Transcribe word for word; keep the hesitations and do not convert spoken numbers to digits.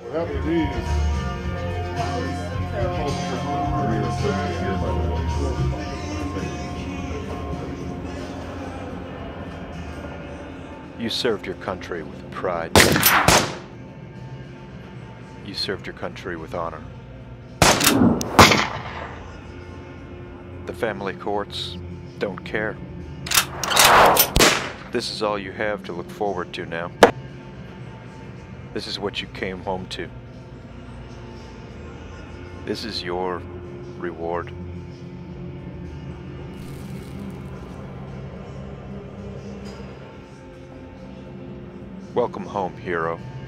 Whatever it is. You served your country with pride. You served your country with honor. The family courts don't care. This is all you have to look forward to now. This is what you came home to. This is your reward. Welcome home, hero.